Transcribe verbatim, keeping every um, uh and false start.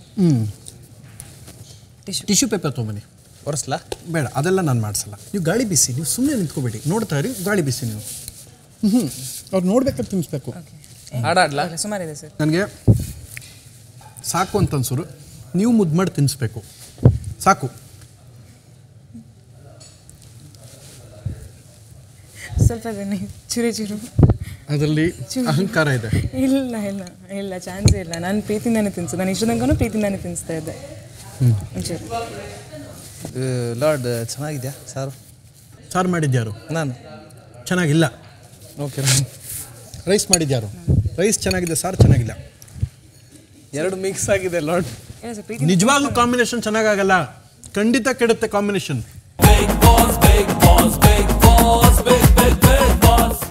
ಹ್ಞೂ tissue paper ತೊಗೊಂಬನ್ನಿ. ಒರೆಸ್ಲಾ? ಬೇಡ, ಅದೆಲ್ಲ ನಾನು ಮಾಡಿಸಲ್ಲ. ನೀವು ಗಾಳಿ ಬಿಸಿ, ನೀವು ಸುಮ್ಮನೆ ನಿಂತ್ಕೋಬೇಡಿ, ನೋಡ್ತಾ ಇರಿ, ಗಾಳಿ ಬಿಸಿ ನೀವು. ಹ್ಞೂ ಅವ್ರು ನೋಡ್ಬೇಕಾದ್ರೆ ತಿನ್ನಿಸ್ಬೇಕು. ಆಡಾಡ್ಲಾ? ಸುಮಾರಿದೆ ಸರ್. ನನಗೆ ಸಾಕು ಅಂತ ಅನ್ಸೋರು ನೀವು ಮುದ್ದು ಮಾಡಿ ತಿನ್ನಿಸ್ಬೇಕು. ಸಾಕು. ಸ್ವಲ್ಪ ಚೂರು ಚೂರು ಅದರಲ್ಲಿ ಅಹಂಕಾರ ಇದೆ. ಇಲ್ಲ ಇಲ್ಲ ಇಲ್ಲ ಚಾನ್ಸೇ ಇಲ್ಲ. ನಾನು ಪ್ರೀತಿಯಿಂದಾನೆ ತಿನ್ಸು. ನಾನು ಇಷ್ಟು ತನಕನೂ ಪ್ರೀತಿಯಿಂದಾನೆ ತಿನ್ನಿಸ್ತಾ ಇದ್ದೆ. ಒಂಚೂರು ಲಾರ್ಡ್ ಚೆನ್ನಾಗಿದೆಯಾ ಸಾರು? ಸಾರು ಮಾಡಿದ್ಯಾರು? ನಾನು. ಚೆನ್ನಾಗಿಲ್ಲ. ಓಕೆ. ರೈಸ್ ಮಾಡಿದ್ಯಾರು? ರೈಸ್ ಚೆನ್ನಾಗಿದೆ, ಸಾರು ಚೆನ್ನಾಗಿಲ್ಲ. ಎರಡು ಮಿಕ್ಸ್ ಆಗಿದೆ ಲಾರ್ಡ್. ನಿಜವಾಗ್ಲೂ ಕಾಂಬಿನೇಷನ್ ಚೆನ್ನಾಗಾಗಲ್ಲ, ಖಂಡಿತ ಕೆಡುತ್ತೆ combination. Big boss, big boss, big boss, big, big, big boss.